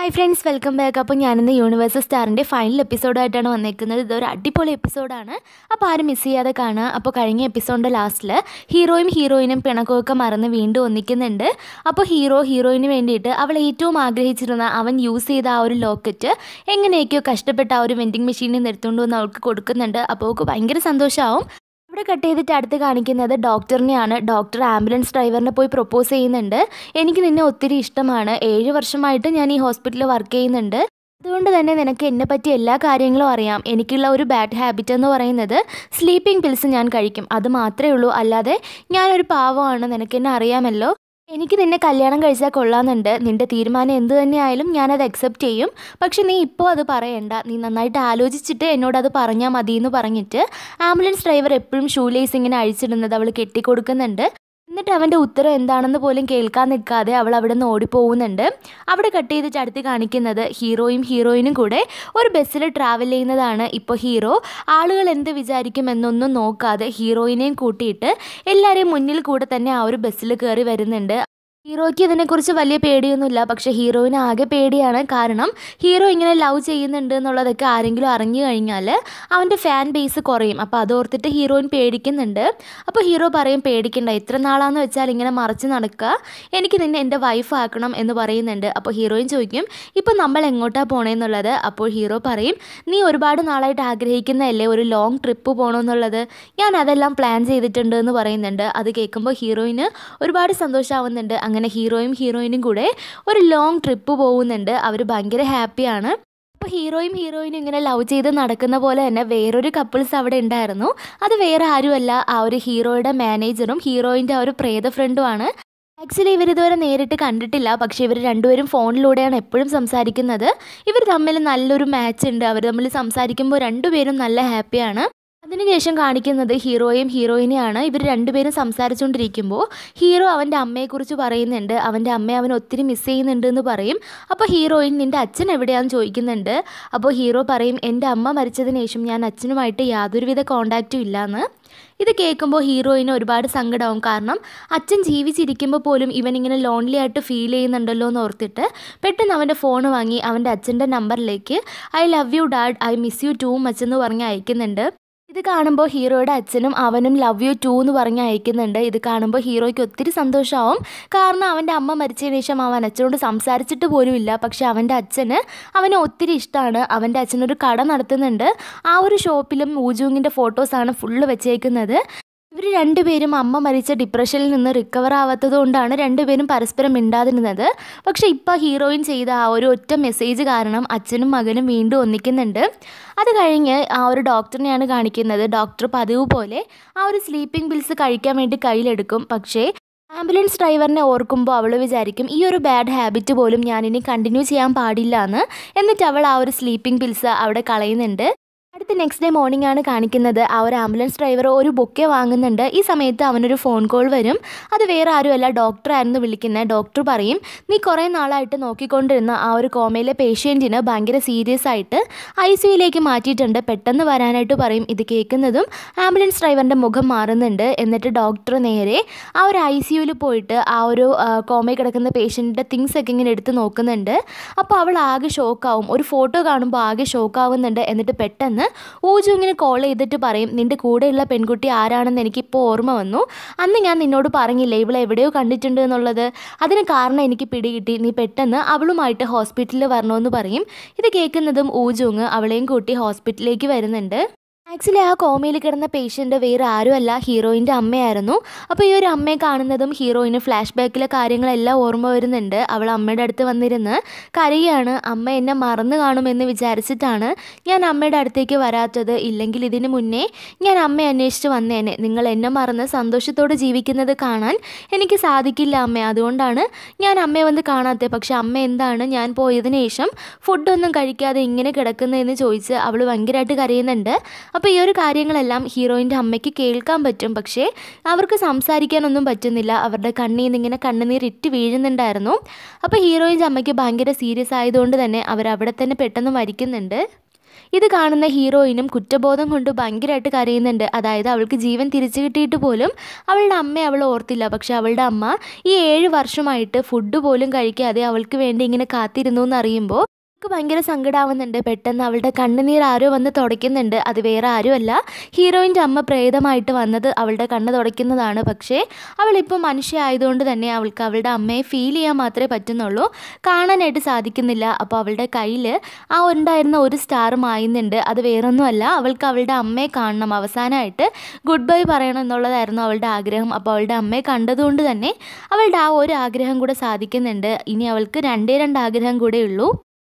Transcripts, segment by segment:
Hi friends, welcome back. അപ്പോൾ ഞാനിന്ന് universe സ്റ്റാറിൻ്റെ final എപ്പിസോഡായിട്ടാണ് വന്നേക്കുന്നത്. ഇതൊരു അടിപൊളി എപ്പിസോഡാണ്. അപ്പോൾ ആരും മിസ് ചെയ്യാതെ കാണുക. അപ്പോൾ കഴിഞ്ഞ എപ്പിസോഡിൻ്റെ ലാസ്റ്റിൽ ഹീറോയും ഹീറോയിനും പിണക്കമൊക്കെ മറന്ന് വീണ്ടും ഒന്നിക്കുന്നുണ്ട്. അപ്പോൾ ഹീറോയിന് വേണ്ടിയിട്ട് അവൾ ഏറ്റവും ആഗ്രഹിച്ചിരുന്ന അവൻ യൂസ് ചെയ്ത ആ ഒരു ലോക്കറ്റ് എങ്ങനെയൊക്കെയോ കഷ്ടപ്പെട്ട ആ ഒരു വെൻഡിങ് മെഷീനിൽ നിന്ന് എടുത്തുകൊണ്ട് വന്ന് അവൾക്ക് കൊടുക്കുന്നുണ്ട്. അപ്പോൾ അവൾക്ക് ഭയങ്കര സന്തോഷമാവും. ഇവിടെ കട്ട് ചെയ്തിട്ട് അടുത്ത് കാണിക്കുന്നത് ഡോക്ടറിനെയാണ്. ഡോക്ടർ ആംബുലൻസ് ഡ്രൈവറിനെ പോയി പ്രൊപ്പോസ് ചെയ്യുന്നുണ്ട്. എനിക്ക് നിന്നെ ഒത്തിരി ഇഷ്ടമാണ്. 7 വർഷമായിട്ട് ഞാൻ ഈ ഹോസ്പിറ്റലിൽ വർക്ക് ചെയ്യുന്നുണ്ട്. അതുകൊണ്ട് തന്നെ നിനക്ക് എന്നെ പറ്റി എല്ലാ കാര്യങ്ങളും അറിയാം. എനിക്കുള്ള ഒരു ബാഡ് ഹാബിറ്റ് എന്ന് പറയുന്നത് സ്ലീപ്പിംഗ് പിൽസ് ഞാൻ കഴിക്കും. അത് മാത്രമേ ഉള്ളൂ. അല്ലാതെ ഞാനൊരു പാവമാണ്. നിനക്കെന്നെ അറിയാമല്ലോ. എനിക്ക് നിന്നെ കല്യാണം കഴിച്ചാൽ കൊള്ളാമെന്നുണ്ട്. നിൻ്റെ തീരുമാനം എന്ത് തന്നെയായാലും ഞാനത് അക്സെപ്റ്റ് ചെയ്യും. പക്ഷെ നീ ഇപ്പോൾ അത് പറയണ്ട. നീ നന്നായിട്ട് ആലോചിച്ചിട്ട് എന്നോടത് പറഞ്ഞാൽ മതി എന്ന് പറഞ്ഞിട്ട് ആംബുലൻസ് ഡ്രൈവർ എപ്പോഴും ഷൂ ലേസ് ഇങ്ങനെ അഴിച്ചിടുന്നത് അവൾ കെട്ടിക്കൊടുക്കുന്നുണ്ട്. എന്നിട്ട് അവൻ്റെ ഉത്തരം എന്താണെന്ന് പോലും കേൾക്കാൻ നിൽക്കാതെ അവൾ അവിടെ നിന്ന് ഓടിപ്പോകുന്നുണ്ട്. അവിടെ കട്ട് ചെയ്തിട്ട് അടുത്ത് കാണിക്കുന്നത് ഹീറോയിനും കൂടെ ഒരു ബസ്സിൽ ട്രാവൽ ചെയ്യുന്നതാണ്. ഇപ്പോൾ ഹീറോ ആളുകൾ എന്ത് വിചാരിക്കുമെന്നൊന്നും നോക്കാതെ ഹീറോയിനെയും കൂട്ടിയിട്ട് എല്ലാവരെയും മുന്നിൽ കൂടെ തന്നെ ആ ഒരു ബസ്സിൽ കയറി വരുന്നുണ്ട്. ഹീറോയ്ക്ക് ഇതിനെക്കുറിച്ച് വലിയ പേടിയൊന്നുമില്ല. പക്ഷേ ഹീറോയിന് ആകെ പേടിയാണ്. കാരണം ഹീറോ ഇങ്ങനെ ലവ് ചെയ്യുന്നുണ്ട് എന്നുള്ളതൊക്കെ ആരെങ്കിലും അറിഞ്ഞു കഴിഞ്ഞാൽ അവൻ്റെ ഫാൻ ബേസ് കുറയും. അപ്പോൾ അതോർത്തിട്ട് ഹീറോയിൻ പേടിക്കുന്നുണ്ട്. അപ്പോൾ ഹീറോ പറയും, പേടിക്കണ്ട, എത്ര നാളാന്ന് വെച്ചാൽ ഇങ്ങനെ മറച്ച് നടക്കുക, എനിക്ക് നിന്നെ എൻ്റെ വൈഫ് ആക്കണം എന്ന് പറയുന്നുണ്ട്. അപ്പോൾ ഹീറോയിൻ ചോദിക്കും, ഇപ്പം നമ്മൾ എങ്ങോട്ടാണ് പോണേന്നുള്ളത്. അപ്പോൾ ഹീറോ പറയും, നീ ഒരുപാട് നാളായിട്ട് ആഗ്രഹിക്കുന്നതല്ലേ ഒരു ലോങ് ട്രിപ്പ് പോകണമെന്നുള്ളത്, ഞാൻ അതെല്ലാം പ്ലാൻ ചെയ്തിട്ടുണ്ട് എന്ന് പറയുന്നുണ്ട്. അത് കേൾക്കുമ്പോൾ ഹീറോയിന് ഒരുപാട് സന്തോഷമാവുന്നുണ്ട്. അങ്ങനെ ഹീറോയിനും കൂടെ ഒരു ലോങ് ട്രിപ്പ് പോകുന്നുണ്ട്. അവർ ഭയങ്കര ഹാപ്പിയാണ്. അപ്പോൾ ഹീറോയിനും ഇങ്ങനെ ലവ് ചെയ്ത് നടക്കുന്ന പോലെ തന്നെ വേറൊരു കപ്പിൾസ് അവിടെ ഉണ്ടായിരുന്നു. അത് വേറെ ആരുമല്ല, ആ ഒരു ഹീറോയുടെ മാനേജറും ഹീറോയിൻ്റെ ആ ഒരു പ്രേത ഫ്രണ്ടുമാണ്. ആക്ച്വലി ഇവരിതുവരെ നേരിട്ട് കണ്ടിട്ടില്ല. പക്ഷേ ഇവർ രണ്ടുപേരും ഫോണിലൂടെയാണ് എപ്പോഴും സംസാരിക്കുന്നത്. ഇവർ തമ്മിൽ നല്ലൊരു മാച്ച് ഉണ്ട്. അവർ തമ്മിൽ സംസാരിക്കുമ്പോൾ രണ്ടുപേരും നല്ല ഹാപ്പിയാണ്. അതിനുശേഷം കാണിക്കുന്നത് ഹീറോയിനെയാണ്. ഇവർ രണ്ടുപേരും സംസാരിച്ചുകൊണ്ടിരിക്കുമ്പോൾ ഹീറോ അവൻ്റെ അമ്മയെക്കുറിച്ച് പറയുന്നുണ്ട്. അവൻ്റെ അമ്മയെ അവൻ ഒത്തിരി മിസ് ചെയ്യുന്നുണ്ട് എന്ന് പറയും. അപ്പോൾ ഹീറോയിൻ, നിൻ്റെ അച്ഛൻ എവിടെയാണെന്ന് ചോദിക്കുന്നുണ്ട്. അപ്പോൾ ഹീറോ പറയും, എൻ്റെ അമ്മ മരിച്ചതിന് ശേഷം ഞാൻ അച്ഛനുമായിട്ട് യാതൊരുവിധ കോണ്ടാക്റ്റും ഇല്ലയെന്ന്. ഇത് കേൾക്കുമ്പോൾ ഹീറോയിന് ഒരുപാട് സങ്കടമാവും. കാരണം അച്ഛൻ ജീവിച്ചിരിക്കുമ്പോൾ പോലും ഇവനിങ്ങനെ ലോൺലി ആയിട്ട് ഫീൽ ചെയ്യുന്നുണ്ടല്ലോ എന്ന് ഓർത്തിട്ട് പെട്ടെന്ന് അവൻ്റെ ഫോൺ വാങ്ങി അവൻ്റെ അച്ഛൻ്റെ നമ്പറിലേക്ക് I love you dad, I miss you too much എന്ന് പറഞ്ഞ് അയക്കുന്നുണ്ട്. ഇത് കാണുമ്പോൾ ഹീറോയുടെ അച്ഛനും അവനും ലവ് യു ടു എന്ന് പറഞ്ഞ് അയക്കുന്നുണ്ട്. ഇത് കാണുമ്പോൾ ഹീറോയ്ക്ക് ഒത്തിരി സന്തോഷമാവും. കാരണം അവൻ്റെ അമ്മ മരിച്ചതിന് ശേഷം അവൻ അച്ഛനോട് സംസാരിച്ചിട്ട് പോലും ഇല്ല. പക്ഷേ അവൻ്റെ അച്ഛന് അവനെ ഒത്തിരി ഇഷ്ടമാണ്. അവൻ്റെ അച്ഛനൊരു കട നടത്തുന്നുണ്ട്. ആ ഒരു ഷോപ്പിലും ഊജൂങ്ങിൻ്റെ ഫോട്ടോസാണ് ഫുള്ള് വെച്ചേക്കുന്നത്. ഇവർ രണ്ടുപേരും അമ്മ മരിച്ച ഡിപ്രഷനിൽ നിന്ന് റിക്കവർ ആവാത്തത് കൊണ്ടാണ് രണ്ടുപേരും പരസ്പരം മിണ്ടാതിരുന്നത്. പക്ഷേ ഇപ്പോൾ ഹീറോയിൻ ചെയ്ത ആ ഒരു ഒറ്റ മെസ്സേജ് കാരണം അച്ഛനും മകനും വീണ്ടും ഒന്നിക്കുന്നുണ്ട്. അത് കഴിഞ്ഞ് ആ ഒരു ഡോക്ടറിനെയാണ് കാണിക്കുന്നത്. ഡോക്ടർ പതിവ് പോലെ ആ ഒരു സ്ലീപ്പിംഗ് പിൽസ് കഴിക്കാൻ വേണ്ടി കയ്യിലെടുക്കും. പക്ഷേ ആംബുലൻസ് ഡ്രൈവറിനെ ഓർക്കുമ്പോൾ അവൾ വിചാരിക്കും, ഈ ഒരു ബാഡ് ഹാബിറ്റ് പോലും ഞാനിനി കണ്ടിന്യൂ ചെയ്യാൻ പാടില്ല എന്ന്. എന്നിട്ട് അവൾ ആ ഒരു സ്ലീപ്പിംഗ് പിൽസ് അവിടെ കളയുന്നുണ്ട്. അടുത്ത നെക്സ്റ്റ് ഡേ മോർണിംഗ് ആണ് കാണിക്കുന്നത്. ആ ഒരു ആംബുലൻസ് ഡ്രൈവർ ഒരു ബൊക്കെ വാങ്ങുന്നുണ്ട്. ഈ സമയത്ത് അവനൊരു ഫോൺ കോൾ വരും. അത് വേറെ ആരുമല്ല, ഡോക്ടറായിരുന്നു വിളിക്കുന്നത്. ഡോക്ടർ പറയും, നീ കുറേ നാളായിട്ട് നോക്കിക്കൊണ്ടിരുന്ന ആ ഒരു കോമയിലെ പേഷ്യൻറ്റിന് ഭയങ്കര സീരിയസ് ആയിട്ട് ICUയിലേക്ക് മാറ്റിയിട്ടുണ്ട്, പെട്ടെന്ന് വരാനായിട്ട് പറയും. ഇത് കേൾക്കുന്നതും ആംബുലൻസ് ഡ്രൈവറിൻ്റെ മുഖം മാറുന്നുണ്ട്. എന്നിട്ട് ഡോക്ടർ നേരെ ആ ഒരു ICUയിൽ പോയിട്ട് ആ ഒരു കോമയിൽ കിടക്കുന്ന പേഷ്യൻറ്റിൻ്റെ തിങ്സ് ഒക്കെ ഇങ്ങനെ എടുത്ത് നോക്കുന്നുണ്ട്. അപ്പോൾ അവൾ ആകെ ഷോക്കാവും. ഒരു ഫോട്ടോ കാണുമ്പോൾ ആകെ ഷോക്കാവുന്നുണ്ട്. എന്നിട്ട് പെട്ടെന്ന് ഊജുങ്ങിന് കോൾ ചെയ്തിട്ട് പറയും, നിൻ്റെ കൂടെയുള്ള പെൺകുട്ടി ആരാണെന്ന് എനിക്കിപ്പോൾ ഓർമ്മ വന്നു. അന്ന് ഞാൻ നിന്നോട് പറഞ്ഞില്ലേ ഇവളെ എവിടെയോ കണ്ടിട്ടുണ്ട് എന്നുള്ളത്. അതിന് കാരണം എനിക്ക് പിടികിട്ടി. നീ പെട്ടെന്ന് അവളുമായിട്ട് ഹോസ്പിറ്റലിൽ വരണമെന്ന് പറയും. ഇത് കേൾക്കുന്നതും ഊജുങ് അവളെയും കൂട്ടി ഹോസ്പിറ്റലിലേക്ക് വരുന്നുണ്ട്. ആക്ച്വലി ആ കോമയിൽ കിടന്ന പേഷ്യൻ്റ് വേറെ ആരുമല്ല, ഹീറോയിൻ്റെ അമ്മയായിരുന്നു. അപ്പോൾ ഈ ഒരു അമ്മയെ കാണുന്നതും ഹീറോയിന് ഫ്ലാഷ് ബാക്കിലെ കാര്യങ്ങളെല്ലാം ഓർമ്മ വരുന്നുണ്ട്. അവൾ അമ്മയുടെ അടുത്ത് വന്നിരുന്ന് കരയാണ്. അമ്മ എന്നെ മറന്നു കാണുമെന്ന് വിചാരിച്ചിട്ടാണ് ഞാൻ അമ്മയുടെ അടുത്തേക്ക് വരാത്തത്. ഇല്ലെങ്കിൽ ഇതിന് മുന്നേ ഞാൻ അമ്മയെ അന്വേഷിച്ച് വന്നേനെ. നിങ്ങൾ എന്നെ മറന്ന് സന്തോഷത്തോടെ ജീവിക്കുന്നത് കാണാൻ എനിക്ക് സാധിക്കില്ല അമ്മ. അതുകൊണ്ടാണ് ഞാൻ അമ്മയെ വന്ന് കാണാത്തത്. പക്ഷെ അമ്മ എന്താണ് ഞാൻ പോയതിനു ശേഷം ഫുഡൊന്നും കഴിക്കാതെ ഇങ്ങനെ കിടക്കുന്നതെന്ന് ചോദിച്ച് അവൾ ഭയങ്കരമായിട്ട് കരയുന്നുണ്ട്. അപ്പോൾ ഈ ഒരു കാര്യങ്ങളെല്ലാം ഹീറോയിൻ്റെ അമ്മയ്ക്ക് കേൾക്കാൻ പറ്റും. പക്ഷേ അവർക്ക് സംസാരിക്കാനൊന്നും പറ്റുന്നില്ല. അവരുടെ കണ്ണിൽ നിന്ന് ഇങ്ങനെ കണ്ണുനീർ ഇറ്റ് വീഴുന്നുണ്ടായിരുന്നു. അപ്പോൾ ഹീറോയിൻ്റെ അമ്മയ്ക്ക് ഭയങ്കര സീരിയസ് ആയതുകൊണ്ട് തന്നെ അവരവിടെ തന്നെ പെട്ടെന്ന് മരിക്കുന്നുണ്ട്. ഇത് കാണുന്ന ഹീറോയിനും കുറ്റബോധം കൊണ്ട് ഭയങ്കരമായിട്ട് കരയുന്നുണ്ട്. അതായത് അവൾക്ക് ജീവൻ തിരിച്ചു കിട്ടിയിട്ട് പോലും അവളുടെ അമ്മയെ അവൾ ഓർത്തില്ല. പക്ഷെ അവളുടെ അമ്മ ഈ 7 വർഷമായിട്ട് ഫുഡ് പോലും കഴിക്കാതെ അവൾക്ക് വേണ്ടി ഇങ്ങനെ കാത്തിരുന്നു എന്നറിയുമ്പോൾ അവൾക്ക് ഭയങ്കര സങ്കടമാവുന്നുണ്ട്. പെട്ടെന്ന് അവളുടെ കണ്ണുനീർ ആരോ വന്ന് തുടയ്ക്കുന്നുണ്ട്. അത് വേറെ ആരുമല്ല, ഹീറോയിൻ്റെ അമ്മ പ്രേതമായിട്ട് വന്നത് അവളുടെ കണ്ണ് തുടയ്ക്കുന്നതാണ്. പക്ഷേ അവളിപ്പോൾ മനുഷ്യ ആയതുകൊണ്ട് തന്നെ അവൾക്ക് അവളുടെ അമ്മയെ ഫീൽ ചെയ്യാൻ മാത്രമേ പറ്റുന്നുള്ളൂ, കാണാനായിട്ട് സാധിക്കുന്നില്ല. അപ്പോൾ അവളുടെ കയ്യിൽ ആ ഉണ്ടായിരുന്ന ഒരു സ്റ്റാർ മായുന്നുണ്ട്. അത് വേറൊന്നുമല്ല, അവൾക്ക് അവളുടെ അമ്മയെ കാണണം, അവസാനമായിട്ട് ഗുഡ് ബൈ പറയണം എന്നുള്ളതായിരുന്നു അവളുടെ ആഗ്രഹം. അപ്പോൾ അവളുടെ അമ്മയെ കണ്ടതുകൊണ്ട് തന്നെ അവളുടെ ആ ഒരു ആഗ്രഹം കൂടെ സാധിക്കുന്നുണ്ട്. ഇനി അവൾക്ക് രണ്ടേ രണ്ട് ആഗ്രഹം കൂടെ ഉള്ളൂ.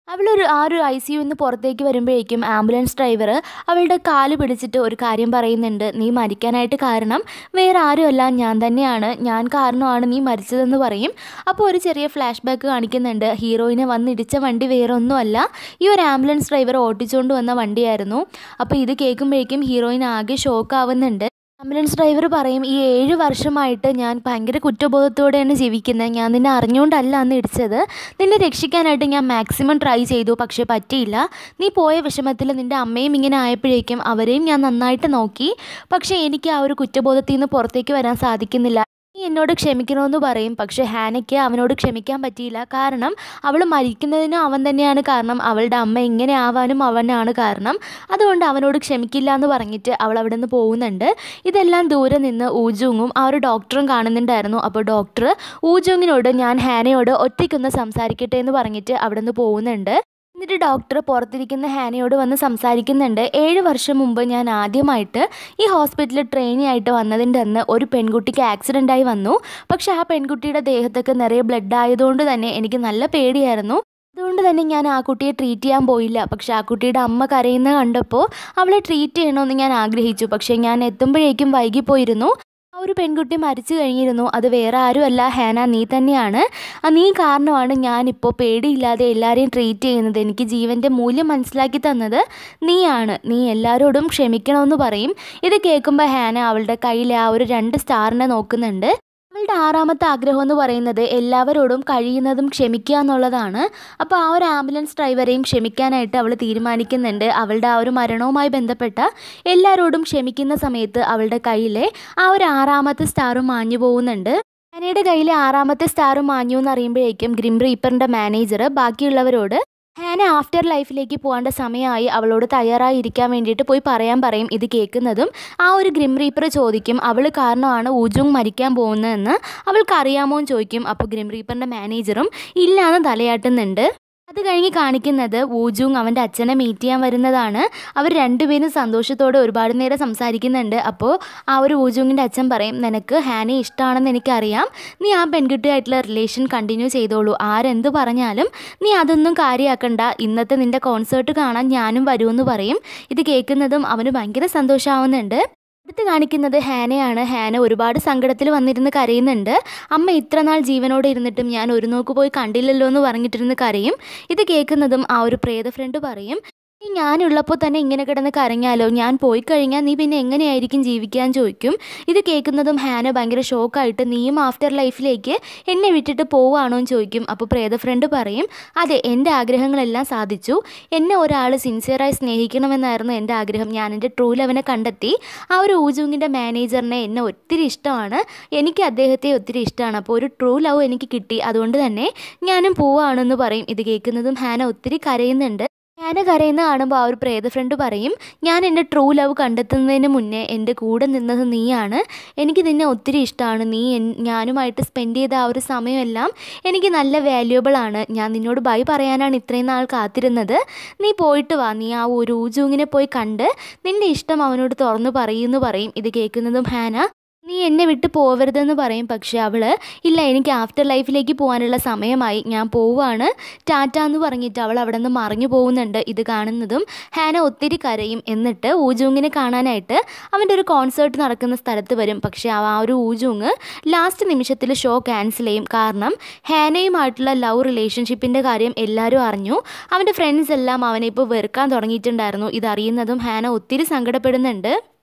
ആ ഒരു ICUവിൽ നിന്ന് പുറത്തേക്ക് വരുമ്പോഴേക്കും ആംബുലൻസ് ഡ്രൈവർ അവളുടെ കാല് പിടിച്ചിട്ട് ഒരു കാര്യം പറയുന്നുണ്ട്. നീ മരിക്കാനായിട്ട് കാരണം വേറെ ആരുമല്ല, ഞാൻ തന്നെയാണ്, ഞാൻ കാരണമാണ് നീ മരിച്ചതെന്ന് പറയും. അപ്പോൾ ഒരു ചെറിയ ഫ്ലാഷ് ബാക്ക് കാണിക്കുന്നുണ്ട്. ഹീറോയിനെ വന്നിടിച്ച വണ്ടി വേറെ ഒന്നുമല്ല, ഈ ഒരു ആംബുലൻസ് ഡ്രൈവർ ഓട്ടിച്ചുകൊണ്ട് വന്ന വണ്ടിയായിരുന്നു. അപ്പോൾ ഇത് കേൾക്കുമ്പോഴേക്കും ഹീറോയിൻ ആകെ ഷോക്കാവുന്നുണ്ട്. ആംബുലൻസ് ഡ്രൈവർ പറയും, ഈ 7 വർഷമായിട്ട് ഞാൻ ഭയങ്കര കുറ്റബോധത്തോടെയാണ് ജീവിക്കുന്നത്, ഞാൻ നിന്നെ അറിഞ്ഞുകൊണ്ടല്ല അന്ന് ഇടിച്ചത്, നിന്നെ രക്ഷിക്കാനായിട്ട് ഞാൻ മാക്സിമം ട്രൈ ചെയ്തു, പക്ഷേ പറ്റിയില്ല. നീ പോയ വിഷമത്തിൽ നിൻ്റെ അമ്മയും ഇങ്ങനെ ആയപ്പോഴേക്കും അവരെയും ഞാൻ നന്നായിട്ട് നോക്കി, പക്ഷേ എനിക്ക് ആ ഒരു കുറ്റബോധത്തിൽ നിന്ന് പുറത്തേക്ക് വരാൻ സാധിക്കുന്നില്ല, നീ എന്നോട് ക്ഷമിക്കണമെന്ന് പറയും. പക്ഷേ ഹാനയ്ക്ക് അവനോട് ക്ഷമിക്കാൻ പറ്റിയില്ല. കാരണം അവൾ മരിക്കുന്നതിനും അവൻ തന്നെയാണ് കാരണം, അവളുടെ അമ്മ ഇങ്ങനെ ആവാനും അവനാണ് കാരണം, അതുകൊണ്ട് അവനോട് ക്ഷമിക്കില്ല എന്ന് പറഞ്ഞിട്ട് അവൾ അവിടെ നിന്ന് പോകുന്നുണ്ട്. ഇതെല്ലാം ദൂരെ നിന്ന് ഊജുങ്ങും ആ ഒരു ഡോക്ടറും കാണുന്നുണ്ടായിരുന്നു. അപ്പോൾ ഡോക്ടർ ഊജുങ്ങിനോട് ഞാൻ ഹാനയോട് ഒറ്റയ്ക്കൊന്ന് സംസാരിക്കട്ടെ എന്ന് പറഞ്ഞിട്ട് അവിടെ നിന്ന് പോകുന്നുണ്ട്. എന്നിട്ട് ഡോക്ടർ പുറത്തിരിക്കുന്ന ഹാനയോട് വന്ന് സംസാരിക്കുന്നുണ്ട്. 7 വർഷം മുമ്പ് ഞാൻ ആദ്യമായിട്ട് ഈ ഹോസ്പിറ്റലിൽ ട്രെയിനി ആയിട്ട് വന്നതിൻ്റെ അന്ന് ഒരു പെൺകുട്ടിക്ക് ആക്സിഡൻ്റായി വന്നു. പക്ഷെ ആ പെൺകുട്ടിയുടെ ദേഹത്തൊക്കെ നിറയെ ബ്ലഡ് ആയതുകൊണ്ട് തന്നെ എനിക്ക് നല്ല പേടിയായിരുന്നു. അതുകൊണ്ട് തന്നെ ഞാൻ ആ കുട്ടിയെ ട്രീറ്റ് ചെയ്യാൻ പോയില്ല. പക്ഷെ ആ കുട്ടിയുടെ അമ്മ കരയുന്നത് കണ്ടപ്പോൾ അവളെ ട്രീറ്റ് ചെയ്യണമെന്ന് ഞാൻ ആഗ്രഹിച്ചു. പക്ഷേ ഞാൻ എത്തുമ്പോഴേക്കും വൈകിപ്പോയിരുന്നു. ആ ഒരു പെൺകുട്ടി മരിച്ചു കഴിഞ്ഞിരുന്നു. അത് വേറെ ആരുമല്ല, ഹാന, നീ തന്നെയാണ്. നീ കാരണമാണ് ഞാനിപ്പോൾ പേടിയില്ലാതെ എല്ലാവരെയും ട്രീറ്റ് ചെയ്യുന്നത്. എനിക്ക് ജീവൻ്റെ മൂല്യം മനസ്സിലാക്കി തന്നത് നീയാണ്. നീ എല്ലാവരോടും ക്ഷമിക്കണമെന്ന് പറയും. ഇത് കേൾക്കുമ്പോൾ ഹാന അവളുടെ കയ്യിലെ ആ ഒരു 2 സ്റ്റാറിനെ നോക്കുന്നുണ്ട്. അവളുടെ 6ാമത്തെ ആഗ്രഹം എന്ന് പറയുന്നത് എല്ലാവരോടും കഴിയുന്നതും ക്ഷമിക്കുക എന്നുള്ളതാണ്. അപ്പോൾ ആ ഒരു ആംബുലൻസ് ഡ്രൈവറെയും ക്ഷമിക്കാനായിട്ട് അവൾ തീരുമാനിക്കുന്നുണ്ട്. അവളുടെ ആ ഒരു മരണവുമായി ബന്ധപ്പെട്ട എല്ലാവരോടും ക്ഷമിക്കുന്ന സമയത്ത് അവളുടെ കയ്യിലെ ആ ഒരു 6ാമത്തെ സ്റ്റാറും മാഞ്ഞു പോകുന്നുണ്ട്. ഹാനയുടെ കയ്യിലെ 6ാമത്തെ സ്റ്റാറും മാഞ്ഞു എന്നറിയുമ്പോഴേക്കും ഗ്രിം റീപ്പറിൻ്റെ മാനേജർ ബാക്കിയുള്ളവരോട് ഹാന ആഫ്റ്റർ ലൈഫിലേക്ക് പോകേണ്ട സമയമായി, അവളോട് തയ്യാറായിരിക്കാൻ വേണ്ടിയിട്ട് പോയി പറയാൻ പറയും. ഇത് കേൾക്കുന്നതും ആ ഒരു ഗ്രിം റീപ്പർ ചോദിക്കും, അവൾ കാരണമാണ് ഊജുങ് മരിക്കാൻ പോകുന്നതെന്ന് അവൾക്ക് അറിയാമോ എന്ന് ചോദിക്കും. അപ്പോൾ ഗ്രിം റീപ്പറിൻ്റെ മാനേജറും ഇല്ലാന്ന് തലയാട്ടുന്നുണ്ട്. അത് കഴിഞ്ഞ് കാണിക്കുന്നത് ഊജുങ് അവൻ്റെ അച്ഛനെ മീറ്റ് ചെയ്യാൻ വരുന്നതാണ്. അവർ രണ്ടുപേരും സന്തോഷത്തോടെ ഒരുപാട് നേരം സംസാരിക്കുന്നുണ്ട്. അപ്പോൾ ആ ഒരു ഊജുങ്ങിൻ്റെ അച്ഛൻ പറയും, നിനക്ക് ഹാനയെ ഇഷ്ടമാണെന്ന് എനിക്കറിയാം, നീ ആ പെൺകുട്ടിയായിട്ടുള്ള റിലേഷൻ കണ്ടിന്യൂ ചെയ്തോളൂ, ആരെന്ത് പറഞ്ഞാലും നീ അതൊന്നും കാര്യമാക്കണ്ട, ഇന്നത്തെ നിൻ്റെ കോൺസേർട്ട് കാണാൻ ഞാനും വരുമെന്ന് പറയും. ഇത് കേൾക്കുന്നതും അവന് ഭയങ്കര സന്തോഷമാവുന്നുണ്ട്. അടുത്ത് കാണിക്കുന്നത് ഹാനയാണ്. ഹാന ഒരുപാട് സങ്കടത്തിൽ വന്നിരുന്ന് കരയുന്നുണ്ട്. അമ്മ ഇത്ര നാൾ ജീവനോടെ ഇരുന്നിട്ടും ഞാൻ ഒരു നോക്ക് പോയി കണ്ടില്ലല്ലോ എന്ന് പറഞ്ഞിട്ടിരുന്ന് കരയും. ഇത് കേൾക്കുന്നതും ആ ഒരു പ്രേത ഫ്രണ്ട് പറയും, നീ ഞാനുള്ളപ്പോൾ തന്നെ ഇങ്ങനെ കിടന്ന് കരഞ്ഞാലോ, ഞാൻ പോയി കഴിഞ്ഞാൽ നീ പിന്നെ എങ്ങനെയായിരിക്കും ജീവിക്കാൻ ചോദിക്കും. ഇത് കേൾക്കുന്നതും ഹാന ഭയങ്കര ഷോക്കായിട്ട്, നീയും ആഫ്റ്റർ ലൈഫിലേക്ക് എന്നെ വിട്ടിട്ട് പോവുകയാണോ എന്ന് ചോദിക്കും. അപ്പോൾ പ്രേത ഫ്രണ്ട് പറയും, അതെ, എൻ്റെ ആഗ്രഹങ്ങളെല്ലാം സാധിച്ചു, എന്നെ ഒരാൾ സിൻസിയറായി സ്നേഹിക്കണമെന്നായിരുന്നു എൻ്റെ ആഗ്രഹം, ഞാൻ എൻ്റെ ട്രൂ ലവിനെ കണ്ടെത്തി. ആ ഒരു ഊജുങ്ങിൻ്റെ മാനേജറിനെ എന്നെ ഒത്തിരി ഇഷ്ടമാണ്, എനിക്ക് അദ്ദേഹത്തെ ഒത്തിരി ഇഷ്ടമാണ്, അപ്പോൾ ഒരു ട്രൂ ലവ് എനിക്ക് കിട്ടി, അതുകൊണ്ട് തന്നെ ഞാനും പോവുകയാണെന്ന് പറയും. ഇത് കേൾക്കുന്നതും ഹാന ഒത്തിരി കരയുന്നുണ്ട്. ഹാന കരയുന്ന കാണുമ്പോൾ ആ ഒരു പ്രേത ഫ്രണ്ട് പറയും, ഞാൻ എൻ്റെ ട്രൂ ലവ് കണ്ടെത്തുന്നതിന് മുന്നേ എൻ്റെ കൂടെ നിന്നത് നീയാണ്, എനിക്ക് നിന്നെ ഒത്തിരി ഇഷ്ടമാണ്, നീ ഞാനുമായിട്ട് സ്പെൻഡ് ചെയ്ത ആ ഒരു സമയമെല്ലാം എനിക്ക് നല്ല വാല്യുബിൾ ആണ്, ഞാൻ നിന്നോട് ബൈ പറയാനാണ് ഇത്രയും നാൾ കാത്തിരുന്നത്, നീ പോയിട്ട് വാ, നീ ആ ഒരു ഊജുങ്ങിനെ പോയി കണ്ട് നിൻ്റെ ഇഷ്ടം അവനോട് തുറന്നു പറയുമെന്ന് പറയും. ഇത് കേൾക്കുന്നതും ഹാന, നീ എന്നെ വിട്ട് പോവരുതെന്ന് പറയും. പക്ഷേ അവൾ, ഇല്ല, എനിക്ക് ആഫ്റ്റർ ലൈഫിലേക്ക് പോകാനുള്ള സമയമായി, ഞാൻ പോവുകയാണ്, ടാറ്റ എന്ന് പറഞ്ഞിട്ട് അവൾ അവിടെ നിന്ന് മറിഞ്ഞു പോകുന്നുണ്ട്. ഇത് കാണുന്നതും ഹാന ഒത്തിരി കരയും. എന്നിട്ട് ഊജുങ്ങിനെ കാണാനായിട്ട് അവൻ്റെ ഒരു കോൺസേർട്ട് നടക്കുന്ന സ്ഥലത്ത് വരും. പക്ഷേ ആ ഒരു ഊജുങ് ലാസ്റ്റ് നിമിഷത്തിൽ ഷോ ക്യാൻസൽ ചെയ്യും. കാരണം ഹാനയുമായിട്ടുള്ള ലവ് റിലേഷൻഷിപ്പിൻ്റെ കാര്യം എല്ലാവരും അറിഞ്ഞു. അവൻ്റെ ഫ്രണ്ട്സ് എല്ലാം അവനെ ഇപ്പോൾ വെറുക്കാൻ തുടങ്ങിയിട്ടുണ്ടായിരുന്നു. ഇതറിയുന്നതും ഹാന ഒത്തിരി സങ്കടപ്പെടുന്നുണ്ട്.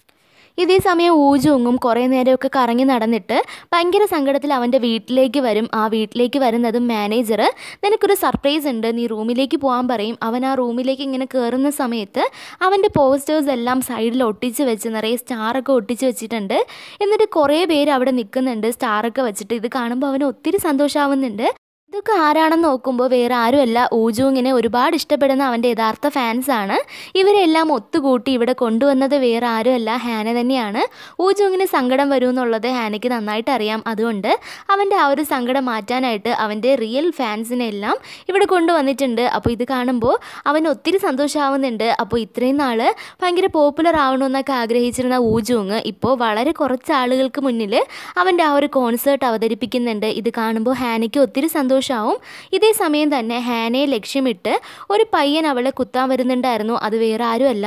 ഇതേ സമയം ഊജുങ്ങും കുറേ നേരമൊക്കെ കറങ്ങി നടന്നിട്ട് ഭയങ്കര സങ്കടത്തിൽ അവൻ്റെ വീട്ടിലേക്ക് വരും. ആ വീട്ടിലേക്ക് വരുന്നതും മാനേജർ നിനക്കൊരു സർപ്രൈസ് ഉണ്ട്, നീ റൂമിലേക്ക് പോകാൻ പറയും. അവൻ ആ റൂമിലേക്ക് ഇങ്ങനെ കയറുന്ന സമയത്ത് അവൻ്റെ പോസ്റ്റേഴ്സ് എല്ലാം സൈഡിൽ ഒട്ടിച്ച് വെച്ച് നിറയെ സ്റ്റാറൊക്കെ ഒട്ടിച്ച് വെച്ചിട്ടുണ്ട്. എന്നിട്ട് കുറേ പേര് അവിടെ നിൽക്കുന്നുണ്ട് സ്റ്റാറൊക്കെ വെച്ചിട്ട്. ഇത് കാണുമ്പോൾ അവന് ഒത്തിരി സന്തോഷമാവുന്നുണ്ട്. ഇതൊക്കെ ആരാണെന്ന് നോക്കുമ്പോൾ വേറെ ആരുമല്ല, ഊജുങ്ങിനെ ഒരുപാട് ഇഷ്ടപ്പെടുന്ന അവൻ്റെ യഥാർത്ഥ ഫാൻസാണ്. ഇവരെല്ലാം ഒത്തുകൂട്ടി ഇവിടെ കൊണ്ടുവന്നത് വേറെ ആരുമല്ല, ഹാന തന്നെയാണ്. ഊജുങ്ങിന് സങ്കടം വരുമെന്നുള്ളത് ഹാനയ്ക്ക് നന്നായിട്ട് അറിയാം. അതുകൊണ്ട് അവൻ്റെ ആ ഒരു സങ്കടം മാറ്റാനായിട്ട് അവൻ്റെ റിയൽ ഫാൻസിനെ എല്ലാം ഇവിടെ കൊണ്ടുവന്നിട്ടുണ്ട്. അപ്പോൾ ഇത് കാണുമ്പോൾ അവൻ ഒത്തിരി സന്തോഷമാവുന്നുണ്ട്. അപ്പോൾ ഇത്രയും നാൾ ഭയങ്കര പോപ്പുലർ ആവണമെന്നൊക്കെ ആഗ്രഹിച്ചിരുന്ന ഊജുങ് ഇപ്പോൾ വളരെ കുറച്ച് ആളുകൾക്ക് മുന്നിൽ അവൻ്റെ ആ ഒരു കോൺസേർട്ട് അവതരിപ്പിക്കുന്നുണ്ട്. ഇത് കാണുമ്പോൾ ഹാനയ്ക്ക് ഒത്തിരി സന്തോഷമാവും. ഇതേ സമയം തന്നെ ഹാനയെ ലക്ഷ്യമിട്ട് ഒരു പയ്യൻ അവളെ കുത്താൻ വരുന്നുണ്ടായിരുന്നു. അത് വേറെ ആരുമല്ല,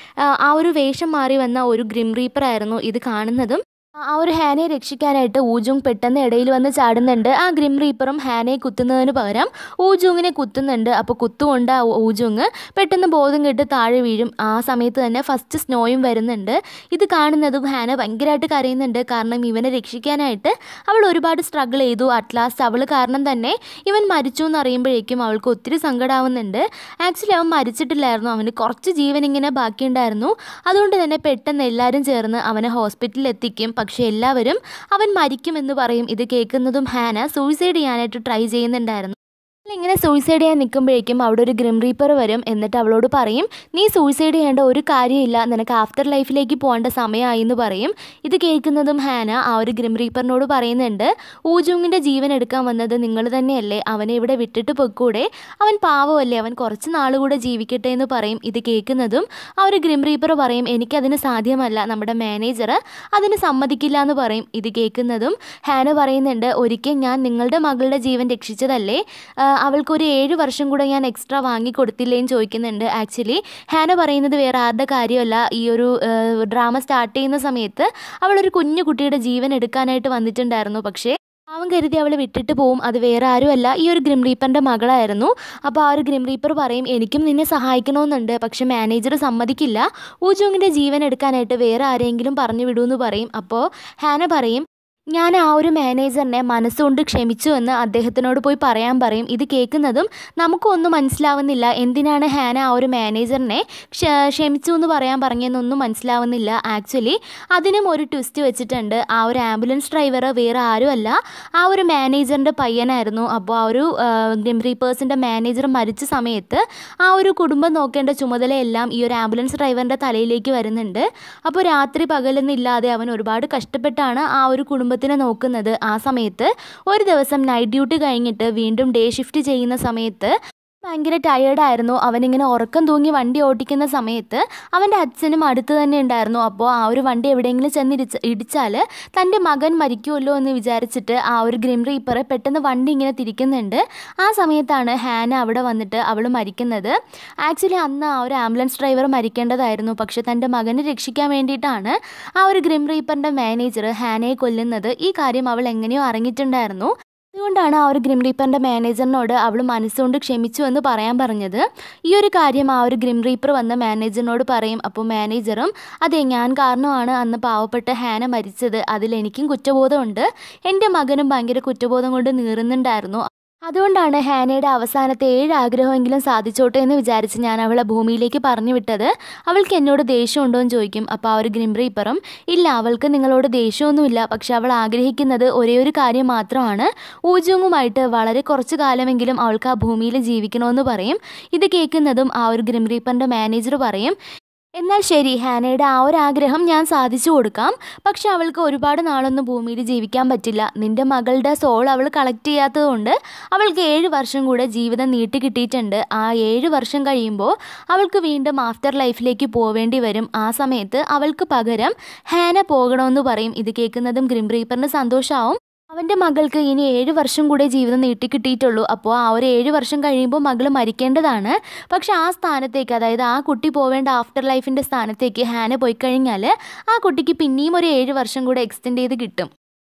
ആ ഒരു വേഷം മാറി വന്ന ഒരു ഗ്രിം റീപ്പർ ആയിരുന്നു. ഇത് കാണുന്നതും ആ ഒരു ഹാനയെ രക്ഷിക്കാനായിട്ട് ഊജുങ് പെട്ടെന്ന് ഇടയിൽ വന്ന് ചാടുന്നുണ്ട്. ആ ഗ്രിം റീപ്പറും ഹാനയെ കുത്തുന്നതിന് പകരം ഊജുങ്ങിനെ കുത്തുന്നുണ്ട്. അപ്പോൾ കുത്തുകൊണ്ട് ഊജുങ് പെട്ടെന്ന് ബോധം കെട്ട് താഴെ വീഴും. ആ സമയത്ത് തന്നെ ഫസ്റ്റ് സ്നോയും വരുന്നുണ്ട്. ഇത് കാണുന്നതും ഹാന ഭയങ്കരമായിട്ട് കരയുന്നുണ്ട്. കാരണം ഇവനെ രക്ഷിക്കാനായിട്ട് അവൾ ഒരുപാട് സ്ട്രഗിൾ ചെയ്തു. അറ്റ് ലാസ്റ്റ് അവൾ കാരണം തന്നെ ഇവൻ മരിച്ചു എന്നറിയുമ്പോഴേക്കും അവൾക്ക് ഒത്തിരി സങ്കടമാവുന്നുണ്ട്. ആക്ച്വലി അവൻ മരിച്ചിട്ടില്ലായിരുന്നു, അവന് കുറച്ച് ജീവൻ ഇങ്ങനെ ബാക്കിയുണ്ടായിരുന്നു. അതുകൊണ്ട് തന്നെ പെട്ടെന്ന് എല്ലാവരും ചേർന്ന് അവനെ ഹോസ്പിറ്റലിൽ എത്തിക്കും. പക്ഷേ എല്ലാവരും അവൻ മരിക്കുമെന്ന് പറയും. ഇത് കേൾക്കുന്നതും ഹാന സൂയിസൈഡ് ചെയ്യാനായിട്ട് ട്രൈ ചെയ്യുന്നുണ്ടായിരുന്നു. ഇങ്ങനെ സൂയിസൈഡ് ചെയ്യാൻ നിൽക്കുമ്പോഴേക്കും അവിടെ ഒരു ഗ്രിം റീപ്പർ വരും. എന്നിട്ട് അവളോട് പറയും, നീ സൂയിസൈഡ് ചെയ്യേണ്ട ഒരു കാര്യമില്ല, നിനക്ക് ആഫ്റ്റർ ലൈഫിലേക്ക് പോകേണ്ട സമയമായി എന്ന് പറയും. ഇത് കേൾക്കുന്നതും ഹാന ആ ഒരു ഗ്രിം റീപ്പറിനോട് പറയുന്നുണ്ട്, ഊജുങ്ങിൻ്റെ ജീവൻ എടുക്കാൻ വന്നത് നിങ്ങൾ തന്നെയല്ലേ, അവനെ ഇവിടെ വിട്ടിട്ട് പൊക്കൂടെ, അവൻ പാവമല്ലേ, അവൻ കുറച്ച് നാളുകൂടെ ജീവിക്കട്ടെ എന്ന് പറയും. ഇത് കേൾക്കുന്നതും ആ ഒരു ഗ്രിം റീപ്പർ പറയും, എനിക്കതിന് സാധ്യമല്ല, നമ്മുടെ മാനേജർ അതിന് സമ്മതിക്കില്ല എന്ന് പറയും. ഇത് കേൾക്കുന്നതും ഹാന പറയുന്നുണ്ട്, ഒരിക്കൽ ഞാൻ നിങ്ങളുടെ മകളുടെ ജീവൻ രക്ഷിച്ചതല്ലേ, അവൾക്കൊരു 7 വർഷം കൂടെ ഞാൻ എക്സ്ട്രാ വാങ്ങി കൊടുത്തില്ലേന്ന് ചോദിക്കുന്നുണ്ട്. ആക്ച്വലി ഹാന പറയുന്നത് വേറെ ആരുടെ കാര്യമല്ല, ഈ ഒരു ഡ്രാമ സ്റ്റാർട്ട് ചെയ്യുന്ന സമയത്ത് അവളൊരു കുഞ്ഞു കുട്ടിയുടെ ജീവൻ എടുക്കാനായിട്ട് വന്നിട്ടുണ്ടായിരുന്നു. പക്ഷേ അവൻ കരുതി അവൾ വിട്ടിട്ട് പോവും. അത് വേറെ ആരുമല്ല, ഈ ഒരു ഗ്രിം റീപ്പറിൻ്റെ മകളായിരുന്നു. അപ്പോൾ ആ ഒരു ഗ്രിം റീപ്പർ പറയും, എനിക്കും നിന്നെ സഹായിക്കണമെന്നുണ്ട്, പക്ഷെ മാനേജർ സമ്മതിക്കില്ല, ഊജുങ്ങിൻ്റെ ജീവൻ എടുക്കാനായിട്ട് വേറെ ആരെങ്കിലും പറഞ്ഞു വിടുമെന്ന് പറയും. അപ്പോൾ ഹാന പറയും, ഞാൻ ആ ഒരു മാനേജറിനെ മനസ്സുകൊണ്ട് ക്ഷമിച്ചു എന്ന് അദ്ദേഹത്തിനോട് പോയി പറയാൻ പറയും. ഇത് കേൾക്കുന്നതും നമുക്കൊന്നും മനസ്സിലാവുന്നില്ല, എന്തിനാണ് ഹാന ആ ഒരു മാനേജറിനെ ക്ഷമിച്ചു എന്ന് പറയാൻ പറഞ്ഞതെന്നൊന്നും മനസ്സിലാവുന്നില്ല. ആക്ച്വലി അതിനും ഒരു ട്വിസ്റ്റ് വെച്ചിട്ടുണ്ട്. ആ ഒരു ആംബുലൻസ് ഡ്രൈവർ വേറെ ആരുമല്ല, ആ ഒരു മാനേജറിൻ്റെ പയ്യനായിരുന്നു. അപ്പോൾ ആ ഒരു ഗ്രിം റീപ്പേഴ്സിൻ്റെ മാനേജർ മരിച്ച സമയത്ത് ആ ഒരു കുടുംബം നോക്കേണ്ട ചുമതലയെല്ലാം ഈ ഒരു ആംബുലൻസ് ഡ്രൈവറിൻ്റെ തലയിലേക്ക് വരുന്നുണ്ട്. അപ്പോൾ രാത്രി പകലൊന്നില്ലാതെ അവൻ ഒരുപാട് കഷ്ടപ്പെട്ടാണ് ആ ഒരു കുടുംബത്തിനെ നോക്കുന്നത്. ആ സമയത്ത് ഒരു ദിവസം നൈറ്റ് ഡ്യൂട്ടി കഴിഞ്ഞിട്ട് വീണ്ടും ഡേ ഷിഫ്റ്റ് ചെയ്യുന്ന സമയത്ത് ഭയങ്കര ടയേർഡായിരുന്നു. അവനിങ്ങനെ ഉറക്കം തൂങ്ങി വണ്ടി ഓടിക്കുന്ന സമയത്ത് അവൻ്റെ അച്ഛനും അടുത്ത് തന്നെ ഉണ്ടായിരുന്നു. അപ്പോൾ ആ ഒരു വണ്ടി എവിടെയെങ്കിലും ചെന്ന് ഇടിച്ചാൽ തൻ്റെ മകൻ മരിക്കുമല്ലോ എന്ന് വിചാരിച്ചിട്ട് ആ ഒരു ഗ്രിം റീപ്പറെ പെട്ടെന്ന് വണ്ടി ഇങ്ങനെ തിരിക്കുന്നുണ്ട്. ആ സമയത്താണ് ഹാന അവിടെ വന്നിട്ട് അവൾ മരിക്കുന്നത്. ആക്ച്വലി അന്ന് ആ ഒരു ആംബുലൻസ് ഡ്രൈവർ മരിക്കേണ്ടതായിരുന്നു. പക്ഷെ തൻ്റെ മകനെ രക്ഷിക്കാൻ വേണ്ടിയിട്ടാണ് ആ ഒരു ഗ്രിം റീപ്പറിൻ്റെ മാനേജർ ഹാനയെ കൊല്ലുന്നത്. ഈ കാര്യം അവൾ എങ്ങനെയോ അറിഞ്ഞിട്ടുണ്ടായിരുന്നു. അതുകൊണ്ടാണ് ആ ഒരു ഗ്രിം റീപ്പറിൻ്റെ മാനേജറിനോട് അവൾ മനസ്സുകൊണ്ട് ക്ഷമിച്ചു എന്ന് പറയാൻ പറഞ്ഞത്. ഈ ഒരു കാര്യം ആ ഒരു ഗ്രിം റീപ്പർ വന്ന മാനേജറിനോട് പറയും. അപ്പോൾ മാനേജറും, അതെ, ഞാൻ കാരണമാണ് അന്ന് പാവപ്പെട്ട ഹാന മരിച്ചത്, അതിലെനിക്കും കുറ്റബോധമുണ്ട്, എൻ്റെ മകനും ഭയങ്കര കുറ്റബോധം കൊണ്ട് നീറുന്നുണ്ടായിരുന്നു, അതുകൊണ്ടാണ് ഹാനയുടെ അവസാനത്തെ 7 ആഗ്രഹമെങ്കിലും സാധിച്ചോട്ടെ എന്ന് വിചാരിച്ച് ഞാൻ അവളെ ഭൂമിയിലേക്ക് പറഞ്ഞു വിട്ടത്. അവൾക്ക് എന്നോട് ദേഷ്യമുണ്ടോ എന്ന് ചോദിക്കും. അപ്പോൾ ആ ഒരു ഗ്രിം റീപ്പറും, ഇല്ല, അവൾക്ക് നിങ്ങളോട് ദേഷ്യമൊന്നുമില്ല, പക്ഷെ അവൾ ആഗ്രഹിക്കുന്നത് ഒരേ ഒരു കാര്യം മാത്രമാണ്, ഊജുങ്ങുമായിട്ട് വളരെ കുറച്ച് കാലമെങ്കിലും അവൾക്ക് ആ ഭൂമിയിൽ ജീവിക്കണമെന്ന് പറയും. ഇത് കേൾക്കുന്നതും ആ ഒരു ഗ്രിം റീപ്പറിൻ്റെ മാനേജർ പറയും, എന്നാൽ ശരി, ഹാനയുടെ ആ ഒരു ആഗ്രഹം ഞാൻ സാധിച്ചു കൊടുക്കാം, പക്ഷെ അവൾക്ക് ഒരുപാട് നാളൊന്നും ഭൂമിയിൽ ജീവിക്കാൻ പറ്റില്ല, നിൻ്റെ മകളുടെ സോൾ അവൾ കളക്ട് ചെയ്യാത്തതുകൊണ്ട് അവൾക്ക് 7 വർഷം കൂടെ ജീവിതം നീട്ടി കിട്ടിയിട്ടുണ്ട്. ആ 7 വർഷം കഴിയുമ്പോൾ അവൾക്ക് വീണ്ടും ആഫ്റ്റർ ലൈഫിലേക്ക് പോവേണ്ടി വരും. ആ സമയത്ത് അവൾക്ക് പകരം ഹാന പോകണമെന്ന് പറയും. ഇത് കേൾക്കുന്നതും ഗ്രിം റീപ്പറിന് സന്തോഷമാവും. അവൻ്റെ മകൾക്ക് ഇനി 7 വർഷം കൂടെ ജീവിതം നീട്ടിക്കിട്ടിയിട്ടുള്ളൂ. അപ്പോൾ ആ ഒരു 7 വർഷം കഴിയുമ്പോൾ മകൾ മരിക്കേണ്ടതാണ്. പക്ഷെ ആ സ്ഥാനത്തേക്ക്, അതായത് ആ കുട്ടി പോവേണ്ട ആഫ്റ്റർ ലൈഫിൻ്റെ സ്ഥാനത്തേക്ക് ഹാന പോയി കഴിഞ്ഞാൽ ആ കുട്ടിക്ക് പിന്നെയും ഒരു 7 വർഷം കൂടെ എക്സ്റ്റെൻഡ് ചെയ്ത് കിട്ടും.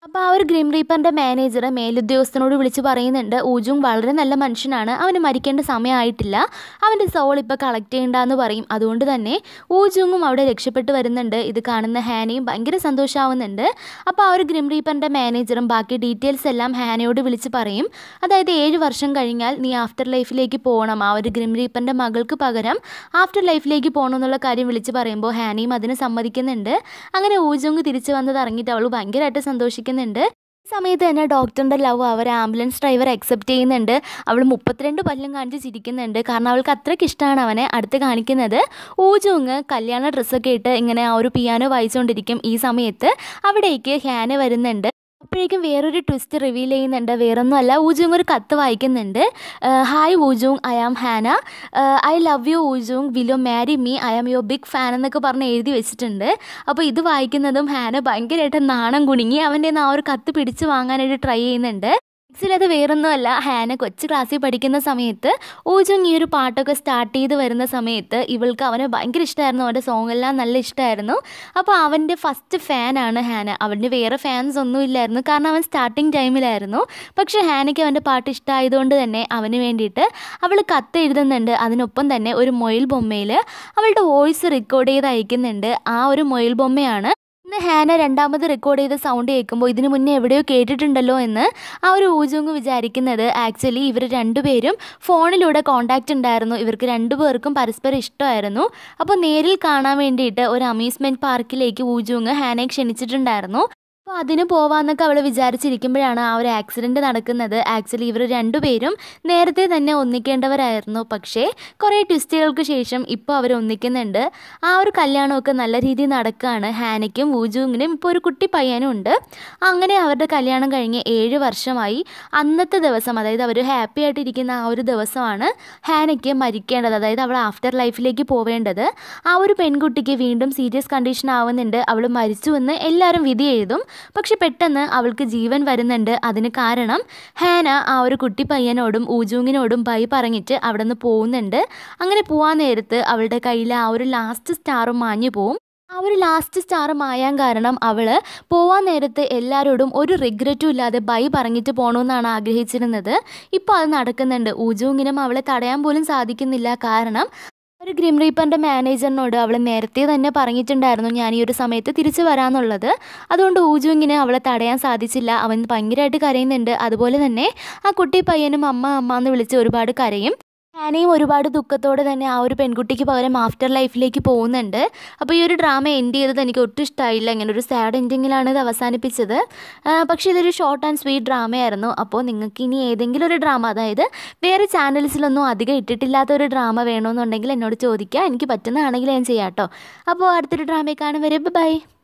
അപ്പോൾ ആ ഒരു ഗ്രിം റീപ്പറിൻ്റെ മാനേജർ മേലുദ്യോഗസ്ഥനോട് വിളിച്ച് പറയുന്നുണ്ട്, ഊജുങ് വളരെ നല്ല മനുഷ്യനാണ്, അവന് മരിക്കേണ്ട സമയമായിട്ടില്ല, അവൻ്റെ സോൾ ഇപ്പോൾ കളക്ട് ചെയ്യേണ്ടെന്ന് പറയും. അതുകൊണ്ട് തന്നെ ഊജുങ്ങും അവിടെ രക്ഷപ്പെട്ട് വരുന്നുണ്ട്. ഇത് കാണുന്ന ഹാനയും ഭയങ്കര സന്തോഷമാവുന്നുണ്ട്. അപ്പോൾ ആ ഒരു ഗ്രിം റീപ്പറിൻ്റെ മാനേജറും ബാക്കി ഡീറ്റെയിൽസ് എല്ലാം ഹാനയോട് വിളിച്ച് പറയും. അതായത് 7 വർഷം കഴിഞ്ഞാൽ നീ ആഫ്റ്റർ ലൈഫിലേക്ക് പോകണം, ആ ഒരു ഗ്രിം റീപ്പറിൻ്റെ മകൾക്ക് പകരം ആഫ്റ്റർ ലൈഫിലേക്ക് പോകണം എന്നുള്ള കാര്യം വിളിച്ച് പറയുമ്പോൾ ഹാനയും അതിന് സമ്മതിക്കുന്നുണ്ട്. അങ്ങനെ ഊജുങ് തിരിച്ചു വന്നത് അറിഞ്ഞിട്ട് അവൾ ഭയങ്കരമായിട്ട് സന്തോഷിക്കുന്നുണ്ട്. ഈ സമയത്ത് തന്നെ ഡോക്ടറിൻ്റെ ലവ് അവർ ആംബുലൻസ് ഡ്രൈവർ അക്സെപ്റ്റ് ചെയ്യുന്നുണ്ട്. അവൾ 32 പല്ലും കാണിച്ച് ചിരിക്കുന്നുണ്ട്. കാരണം അവൾക്ക് അത്രയ്ക്ക് ഇഷ്ടമാണ് അവനെ. അടുത്ത് കാണിക്കുന്നത് ഊജുങ് കല്യാണ ഡ്രസ്സൊക്കെ ഇട്ട് ഇങ്ങനെ ആ ഒരു പിയാനോ വായിച്ചുകൊണ്ടിരിക്കും. ഈ സമയത്ത് അവിടേക്ക് ഹാന വരുന്നുണ്ട്. അപ്പോഴേക്കും വേറൊരു ട്വിസ്റ്റ് റിവീൽ ചെയ്യുന്നുണ്ട്. വേറൊന്നുമല്ല, ഊജുങ് ഒരു കത്ത് വായിക്കുന്നുണ്ട്. Hi Woojung, I am Hana, I love you Woojung, will you marry me, I am your big fan എന്നൊക്കെ പറഞ്ഞ് എഴുതി വെച്ചിട്ടുണ്ട്. അപ്പോൾ ഇത് വായിക്കുന്നതും ഹാന ഭയങ്കരമായിട്ട് നാണം കുണുങ്ങി അവൻ്റെ ആ ഒരു കത്ത് പിടിച്ച് വാങ്ങാനായിട്ട് ട്രൈ ചെയ്യുന്നുണ്ട്. അത് വേറൊന്നുമല്ല, ഹാന കൊച്ചു ക്ലാസ്സിൽ പഠിക്കുന്ന സമയത്ത് ഊജുങ് ഈ ഒരു പാട്ടൊക്കെ സ്റ്റാർട്ട് ചെയ്ത് വരുന്ന സമയത്ത് ഇവൾക്ക് അവനെ ഭയങ്കര ഇഷ്ടമായിരുന്നു, അവൻ്റെ സോങ് എല്ലാം നല്ല ഇഷ്ടമായിരുന്നു. അപ്പോൾ അവൻ്റെ ഫസ്റ്റ് ഫാനാണ് ഹാന. അവൻ്റെ വേറെ ഫാൻസ് ഒന്നും ഇല്ലായിരുന്നു, കാരണം അവൻ സ്റ്റാർട്ടിങ് ടൈമിലായിരുന്നു. പക്ഷേ ഹാനയ്ക്ക് അവൻ്റെ പാട്ട് ഇഷ്ടമായതുകൊണ്ട് തന്നെ അവന് വേണ്ടിയിട്ട് അവൾ കത്ത് എഴുതുന്നുണ്ട്. അതിനൊപ്പം തന്നെ ഒരു മൊയിൽ ബൊമ്മയിൽ അവളുടെ വോയിസ് റെക്കോർഡ് ചെയ്ത് അയക്കുന്നുണ്ട്. ആ ഒരു മൊയിൽ ബൊമ്മയാണ് ഇന്ന് ഹാന രണ്ടാമത് റെക്കോർഡ് ചെയ്ത സൗണ്ട് കേൾക്കുമ്പോൾ ഇതിനു മുന്നേ എവിടെയോ കേട്ടിട്ടുണ്ടല്ലോ എന്ന് ആ ഒരു ഊജുങ് വിചാരിക്കുന്നത്. ആക്ച്വലി ഇവർ രണ്ടുപേരും ഫോണിലൂടെ കോൺടാക്റ്റ് ഉണ്ടായിരുന്നു. ഇവർക്ക് രണ്ടുപേർക്കും പരസ്പരം ഇഷ്ടമായിരുന്നു. അപ്പോൾ നേരിൽ കാണാൻ വേണ്ടിയിട്ട് ഒരു അമ്യൂസ്മെൻറ്റ് പാർക്കിലേക്ക് ഊജുങ് ഹാനയെ ക്ഷണിച്ചിട്ടുണ്ടായിരുന്നു. അപ്പോൾ അതിന് പോവാമെന്നൊക്കെ അവൾ വിചാരിച്ചിരിക്കുമ്പോഴാണ് ആ ഒരു ആക്സിഡൻറ്റ് നടക്കുന്നത്. ആക്ച്വലി ഇവർ രണ്ടുപേരും നേരത്തെ തന്നെ ഒന്നിക്കേണ്ടവരായിരുന്നു. പക്ഷേ കുറേ ട്വിസ്റ്റുകൾക്ക് ശേഷം ഇപ്പോൾ അവർ ഒന്നിക്കുന്നുണ്ട്. ആ ഒരു കല്യാണമൊക്കെ നല്ല രീതിയിൽ നടക്കുകയാണ്. ഹാനയ്ക്കും ഊജുങ്ങിനും ഇപ്പോൾ ഒരു കുട്ടി പയ്യനും ഉണ്ട്. അങ്ങനെ അവരുടെ കല്യാണം കഴിഞ്ഞ് 7 വർഷമായി. അന്നത്തെ ദിവസം, അതായത് അവർ ഹാപ്പി ആയിട്ടിരിക്കുന്ന ആ ഒരു ദിവസമാണ് ഹാനയ്ക്ക് മരിക്കേണ്ടത്. അതായത് അവൾ ആഫ്റ്റർ ലൈഫിലേക്ക് പോവേണ്ടത്. ആ ഒരു പെൺകുട്ടിക്ക് വീണ്ടും സീരിയസ് കണ്ടീഷൻ ആവുന്നുണ്ട്. അവൾ മരിച്ചുവെന്ന് എല്ലാവരും വിധി എഴുതും. പക്ഷെ പെട്ടെന്ന് അവൾക്ക് ജീവൻ വരുന്നുണ്ട്. അതിന് കാരണം ഹാന ആ ഒരു കുട്ടി പയ്യനോടും ഊജുങ്ങിനോടും ബൈ പറഞ്ഞിട്ട് അവിടെ നിന്ന് പോകുന്നുണ്ട്. അങ്ങനെ പോകാൻ നേരത്ത് അവളുടെ കയ്യിൽ ആ ഒരു ലാസ്റ്റ് സ്റ്റാറും മാഞ്ഞു പോവും. ആ ഒരു ലാസ്റ്റ് സ്റ്റാർ മായാൻ കാരണം അവൾ പോവാൻ നേരത്ത് എല്ലാവരോടും ഒരു റിഗ്രറ്റും ഇല്ലാതെ ബൈ പറഞ്ഞിട്ട് പോകണമെന്നാണ് ആഗ്രഹിച്ചിരുന്നത്. ഇപ്പോൾ അത് നടക്കുന്നുണ്ട്. ഊജുങ്ങിനും അവളെ തടയാൻ പോലും സാധിക്കുന്നില്ല. കാരണം ഒരു ഗ്രിം റീപ്പറിൻ്റെ മാനേജറിനോട് അവൾ നേരത്തെ തന്നെ പറഞ്ഞിട്ടുണ്ടായിരുന്നു ഞാൻ ഈ ഒരു സമയത്ത് തിരിച്ചു വരാമെന്നുള്ളത്. അതുകൊണ്ട് ഊജുങ്ങിന് അവളെ തടയാൻ സാധിച്ചില്ല. അവൻ ഭയങ്കരമായിട്ട് കരയുന്നുണ്ട്. അതുപോലെ തന്നെ ആ കുട്ടി പയ്യനും അമ്മ അമ്മ എന്ന് വിളിച്ച് ഒരുപാട് കരയും. ഹാനയും ഒരുപാട് ദുഃഖത്തോടെ തന്നെ ആ ഒരു പെൺകുട്ടിക്ക് പകരം ആഫ്റ്റർ ലൈഫിലേക്ക് പോകുന്നുണ്ട്. അപ്പോൾ ഈ ഒരു ഡ്രാമ എൻഡ് ചെയ്തത് എനിക്ക് ഒട്ടും ഇഷ്ടമായില്ല. ഇങ്ങനെ ഒരു സാഡ് എൻഡിങ്ങിലാണ് ഇത് അവസാനിപ്പിച്ചത്. പക്ഷേ ഇതൊരു ഷോർട്ട് ആൻഡ് സ്വീറ്റ് ഡ്രാമയായിരുന്നു. അപ്പോൾ നിങ്ങൾക്ക് ഇനി ഏതെങ്കിലും ഒരു ഡ്രാമ, അതായത് വേറെ ചാനൽസിലൊന്നും അധികം ഇട്ടിട്ടില്ലാത്ത ഒരു ഡ്രാമ വേണമെന്നുണ്ടെങ്കിൽ എന്നോട് ചോദിക്കുക. എനിക്ക് പറ്റുന്നതാണെങ്കിൽ ഞാൻ ചെയ്യാം കേട്ടോ. അപ്പോൾ അടുത്തൊരു ഡ്രാമയെ കാണും വരെ ബൈ.